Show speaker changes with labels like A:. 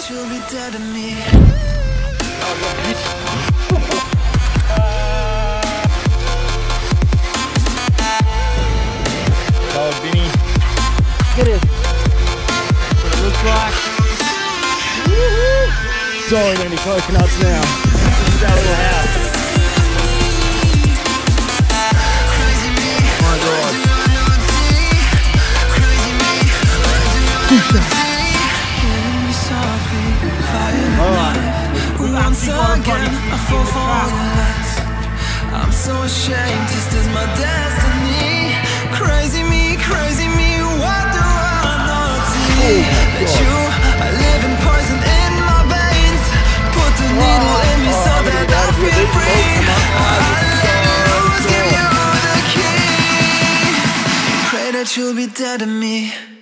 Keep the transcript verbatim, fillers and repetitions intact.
A: that you'll be dead to me.
B: Oh, Benny.
C: Get it.
B: What it looks like.
C: Don't eat any coconuts now.
B: This is our little house. Oh my god.
A: Alright. Once again, I fall for all your lies. I'm so ashamed, just as my destiny. Crazy me, crazy me, what do I not see? That you are living poison in my veins. Put the needle in me so that I feel free. I let loose, give you the key. Pray that you'll be dead to me.